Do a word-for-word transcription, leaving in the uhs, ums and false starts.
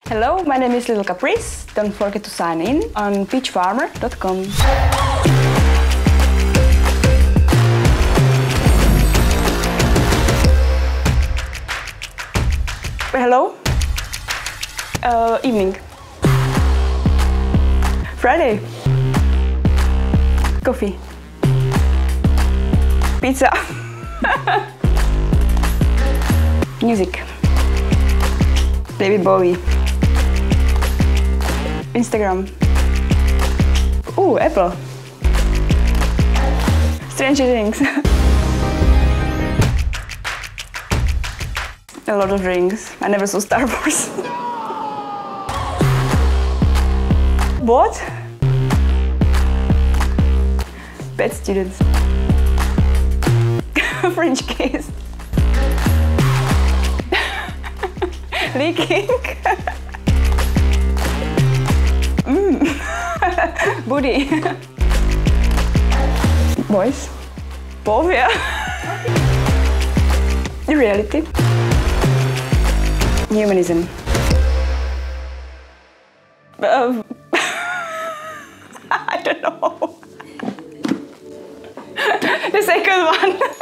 Hello, my name is Little Caprice. Don't forget to sign in on peach farmer dot com. Hello? Uh, evening. Friday. Coffee. Pizza. Music. David Bowie. Instagram. Ooh, Apple. Stranger Things. A lot of rings. I never saw Star Wars. What? Bad students. French kiss. Leaking. mm. Booty. Boys. Povia. Reality. Humanism. Uh, I don't know. The second one.